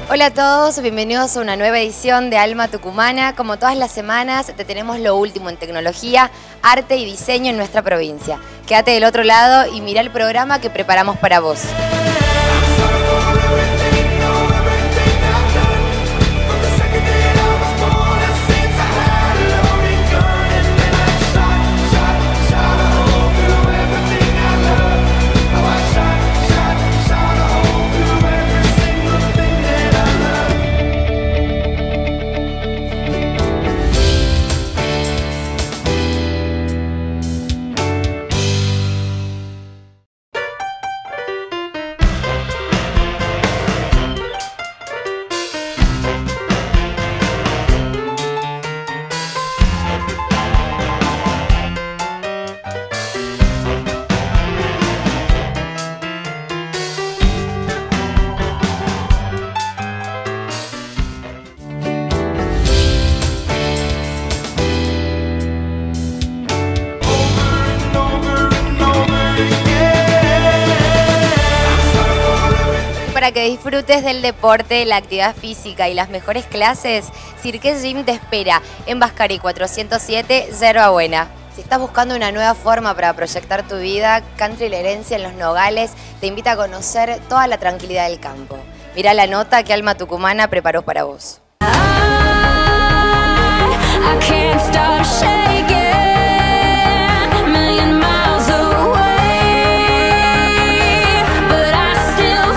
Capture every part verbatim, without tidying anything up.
Hola a todos, bienvenidos a una nueva edición de Alma Tucumana. Como todas las semanas, te tenemos lo último en tecnología, arte y diseño en nuestra provincia. Quédate del otro lado y mira el programa que preparamos para vos. Para que disfrutes del deporte, la actividad física y las mejores clases, Cirque Gym te espera en Vascari cuatrocientos siete, Yerba Buena. Si estás buscando una nueva forma para proyectar tu vida, Country La Herencia en Los Nogales te invita a conocer toda la tranquilidad del campo. Mirá la nota que Alma Tucumana preparó para vos. I, I can't stop shaking, million miles away, but I still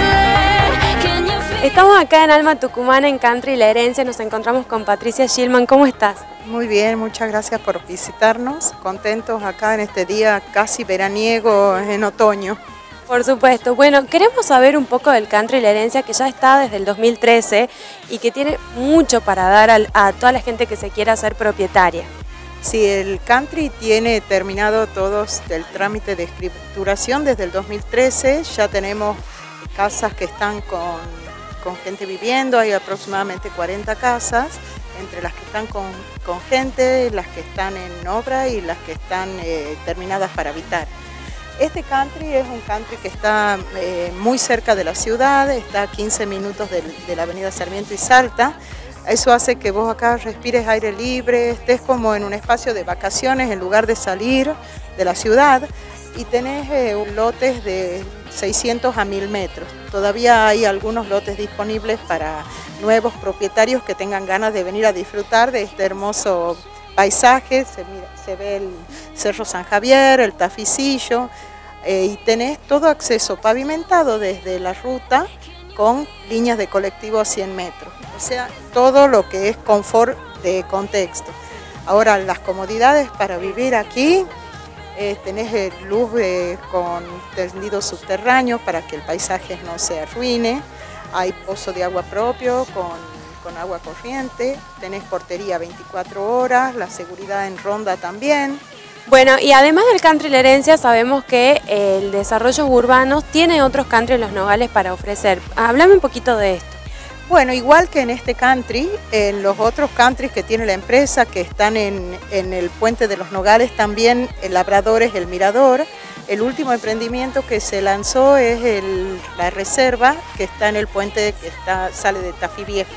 feel it. Can you feel it? Estamos acá en Alma Tucumana, en Country La Herencia, nos encontramos con Patricia Schillman. ¿Cómo estás? Muy bien, muchas gracias por visitarnos. Contentos acá en este día casi veraniego en otoño. Por supuesto. Bueno, queremos saber un poco del Country La Herencia, que ya está desde el dos mil trece y que tiene mucho para dar a, a toda la gente que se quiera hacer propietaria. Sí, el Country tiene terminado todo el trámite de escrituración desde el dos mil trece. Ya tenemos casas que están con, con gente viviendo, hay aproximadamente cuarenta casas, entre las que están con, con gente, las que están en obra y las que están eh, terminadas para habitar. Este country es un country que está eh, muy cerca de la ciudad, está a quince minutos de, de la avenida Sarmiento y Salta. Eso hace que vos acá respires aire libre, estés como en un espacio de vacaciones en lugar de salir de la ciudad, y tenés eh, lotes de seiscientos a mil metros. Todavía hay algunos lotes disponibles para nuevos propietarios que tengan ganas de venir a disfrutar de este hermoso paisaje. Se, mira, se ve el Cerro San Javier, el Taficillo, eh, y tenés todo acceso pavimentado desde la ruta con líneas de colectivo a cien metros. O sea, todo lo que es confort de contexto. Ahora, las comodidades para vivir aquí, eh, tenés eh, luz eh, con tendidos subterráneos para que el paisaje no se arruine. Hay pozo de agua propio con, con agua corriente. Tenés portería veinticuatro horas, la seguridad en ronda también. Bueno, y además del Country La Herencia, sabemos que el desarrollo urbano tiene otros country en Los Nogales para ofrecer. Háblame un poquito de esto. Bueno, igual que en este country, en los otros countries que tiene la empresa, que están en, en el Puente de Los Nogales, también el Labrador es el Mirador. El último emprendimiento que se lanzó es el, la reserva, que está en el puente que está, sale de Tafí Viejo.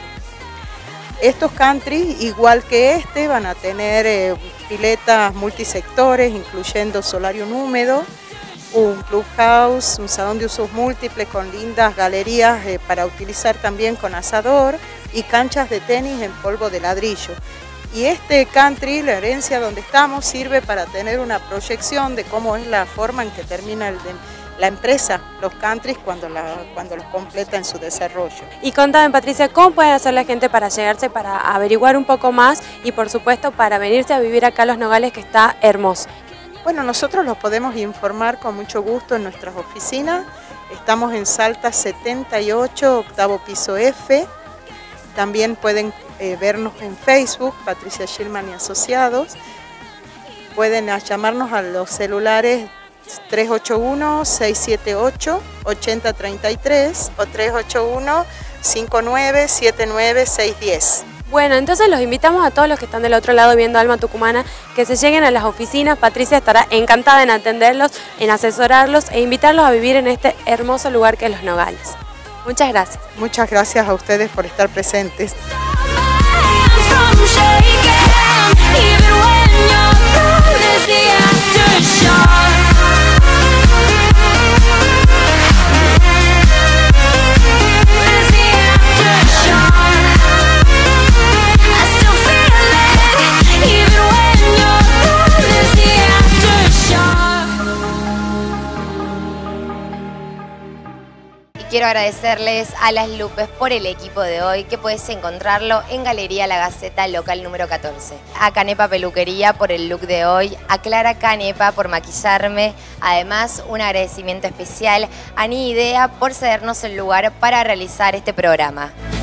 Estos country, igual que este, van a tener eh, piletas multisectores, incluyendo solarium húmedo, un clubhouse, un salón de usos múltiples con lindas galerías eh, para utilizar también con asador, y canchas de tenis en polvo de ladrillo. Y este country, La Herencia donde estamos, sirve para tener una proyección de cómo es la forma en que termina el de, la empresa, los countries, cuando, la, cuando los completa en su desarrollo. Y contame, Patricia, ¿cómo puede hacer la gente para llegarse, para averiguar un poco más y por supuesto para venirse a vivir acá a Los Nogales, que está hermoso? Bueno, nosotros los podemos informar con mucho gusto en nuestras oficinas. Estamos en Salta setenta y ocho, octavo piso F. También pueden eh, vernos en Facebook, Patricia Schillman y Asociados. Pueden llamarnos a los celulares tres ocho uno, seis siete ocho, ocho cero tres tres o tres ocho uno, cinco nueve siete nueve seis uno cero. Bueno, entonces los invitamos a todos los que están del otro lado viendo Alma Tucumana que se lleguen a las oficinas. Patricia estará encantada en atenderlos, en asesorarlos e invitarlos a vivir en este hermoso lugar que es Los Nogales. Muchas gracias. Muchas gracias a ustedes por estar presentes. from shaking, even when you're gone, there's the aftershock. There's the aftershock. I still feel it, even when you're gone, there's the aftershock. Quiero agradecerles a Las Lupes por el equipo de hoy, que puedes encontrarlo en Galería La Gaceta, local número catorce. A Canepa Peluquería por el look de hoy, a Clara Canepa por maquillarme. Además, un agradecimiento especial a Ni Idea por cedernos el lugar para realizar este programa.